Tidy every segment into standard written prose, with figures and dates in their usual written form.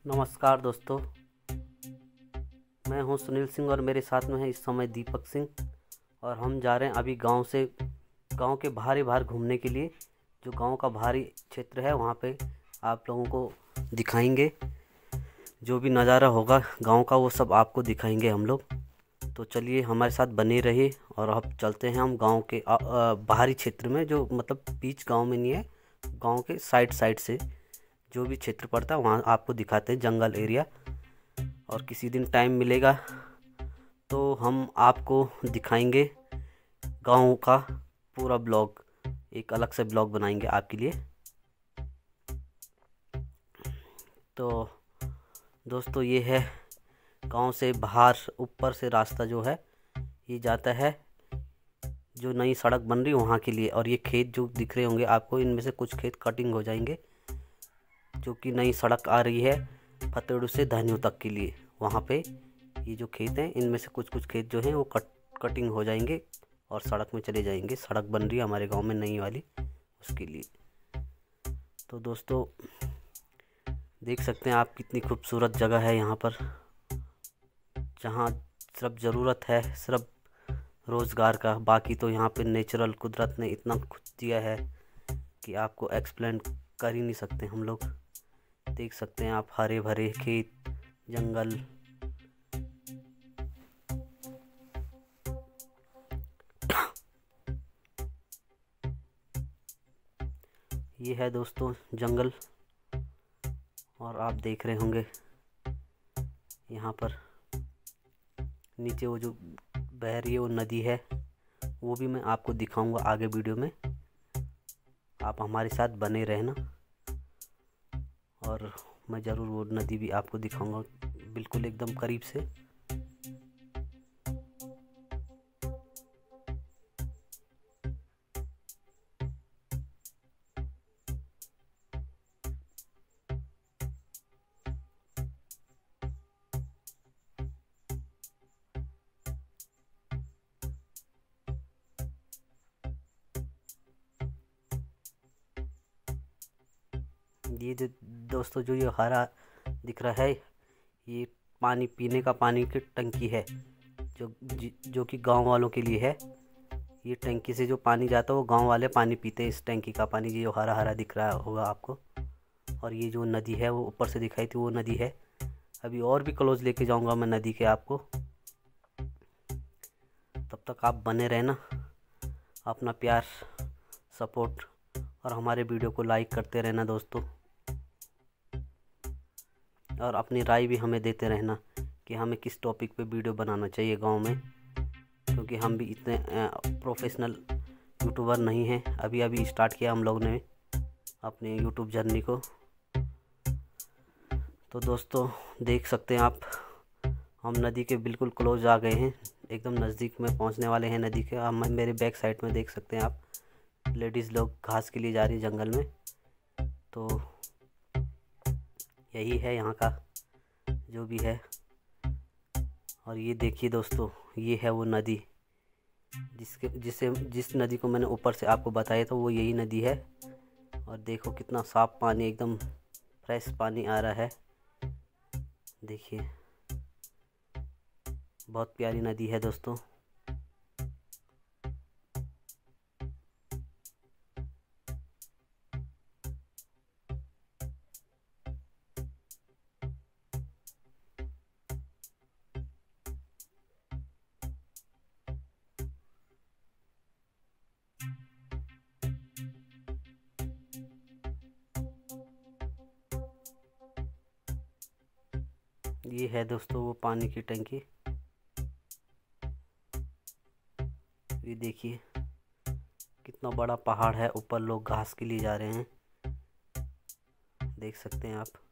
नमस्कार दोस्तों, मैं हूं सुनील सिंह और मेरे साथ में है इस समय दीपक सिंह। और हम जा रहे हैं अभी गांव के बाहर घूमने के लिए। जो गांव का बाहरी क्षेत्र है वहां पे आप लोगों को दिखाएंगे। जो भी नज़ारा होगा गांव का वो सब आपको दिखाएंगे हम लोग। तो चलिए हमारे साथ बने रहिए और अब चलते हैं हम गांव के बाहरी क्षेत्र में, जो मतलब बीच गांव में नहीं है, गांव के साइड साइड से जो भी क्षेत्र पड़ता है वहाँ आपको दिखाते हैं, जंगल एरिया। और किसी दिन टाइम मिलेगा तो हम आपको दिखाएंगे गांव का पूरा ब्लॉग, एक अलग से ब्लॉग बनाएंगे आपके लिए। तो दोस्तों ये है गांव से बाहर ऊपर से रास्ता जो है ये जाता है, जो नई सड़क बन रही है वहाँ के लिए। और ये खेत जो दिख रहे होंगे आपको, इनमें से कुछ खेत कटिंग हो जाएंगे, जो कि नई सड़क आ रही है फतेहपुर से धान्यों तक के लिए। वहाँ पे ये जो खेत हैं इनमें से कुछ खेत जो हैं वो कटिंग हो जाएंगे और सड़क में चले जाएंगे। सड़क बन रही है हमारे गांव में नई वाली, उसके लिए। तो दोस्तों देख सकते हैं आप कितनी खूबसूरत जगह है यहाँ पर, जहाँ सिर्फ ज़रूरत है सिर्फ रोज़गार का। बाकी तो यहाँ पे नेचुरल कुदरत ने इतना कुछ दिया है कि आपको एक्सप्लेन कर ही नहीं सकते हम लोग। देख सकते हैं आप हरे भरे खेत, जंगल। ये है दोस्तों जंगल, और आप देख रहे होंगे यहाँ पर नीचे वो जो बह रही है वो नदी है, वो भी मैं आपको दिखाऊंगा आगे वीडियो में। आप हमारे साथ बने रहना और मैं ज़रूर वो नदी भी आपको दिखाऊंगा बिल्कुल एकदम करीब से। ये दोस्तों जो ये हरा दिख रहा है ये पानी पीने का पानी की टंकी है, जो कि गांव वालों के लिए है। ये टंकी से जो पानी जाता है वो गांव वाले पानी पीते हैं, इस टंकी का पानी। ये जो हरा हरा दिख रहा होगा आपको, और ये जो नदी है वो ऊपर से दिखाई थी वो नदी है। अभी और भी क्लोज लेके जाऊंगा मैं नदी के आपको। तब तक आप बने रहना, अपना प्यार, सपोर्ट और हमारे वीडियो को लाइक करते रहना दोस्तों। और अपनी राय भी हमें देते रहना कि हमें किस टॉपिक पे वीडियो बनाना चाहिए गांव में, क्योंकि हम भी इतने प्रोफेशनल यूट्यूबर नहीं हैं। अभी अभी स्टार्ट किया हम लोग ने अपने यूट्यूब जर्नी को। तो दोस्तों देख सकते हैं आप, हम नदी के बिल्कुल क्लोज आ गए हैं, एकदम नज़दीक में पहुंचने वाले हैं नदी के। हम मेरे बैक साइड में देख सकते हैं आप, लेडीज़ लोग घास के लिए जा रही है जंगल में। तो यही है यहाँ का जो भी है। और ये देखिए दोस्तों, ये है वो नदी जिस नदी को मैंने ऊपर से आपको बताया था, वो यही नदी है। और देखो कितना साफ पानी, एकदम फ्रेश पानी आ रहा है। देखिए बहुत प्यारी नदी है दोस्तों। ये है दोस्तों वो पानी की टंकी। ये देखिए कितना बड़ा पहाड़ है, ऊपर लोग घास के लिए जा रहे हैं, देख सकते हैं आप।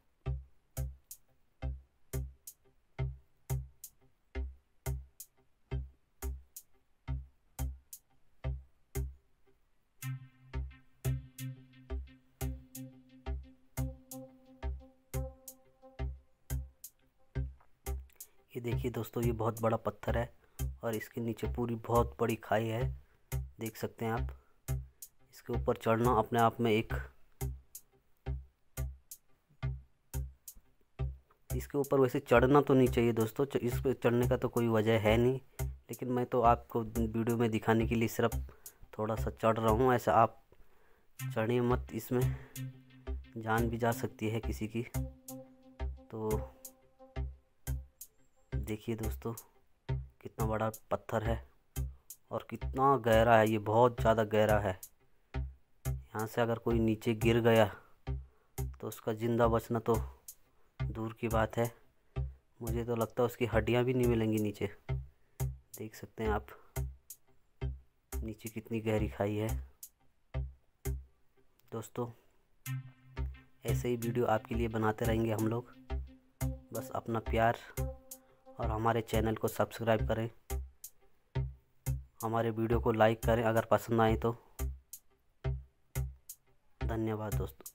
ये देखिए दोस्तों, ये बहुत बड़ा पत्थर है और इसके नीचे पूरी बहुत बड़ी खाई है, देख सकते हैं आप। इसके ऊपर चढ़ना अपने आप में एक इसके ऊपर वैसे चढ़ना तो नहीं चाहिए दोस्तों, इस पर चढ़ने का तो कोई वजह है नहीं, लेकिन मैं तो आपको वीडियो में दिखाने के लिए सिर्फ थोड़ा सा चढ़ रहा हूँ। ऐसा आप चढ़िए मत, इसमें जान भी जा सकती है किसी की। तो देखिए दोस्तों कितना बड़ा पत्थर है और कितना गहरा है, ये बहुत ज़्यादा गहरा है। यहाँ से अगर कोई नीचे गिर गया तो उसका ज़िंदा बचना तो दूर की बात है, मुझे तो लगता है उसकी हड्डियाँ भी नहीं मिलेंगी नीचे। देख सकते हैं आप नीचे कितनी गहरी खाई है। दोस्तों ऐसे ही वीडियो आपके लिए बनाते रहेंगे हम लोग, बस अपना प्यार और हमारे चैनल को सब्सक्राइब करें, हमारे वीडियो को लाइक करें अगर पसंद आए तो। धन्यवाद दोस्तों।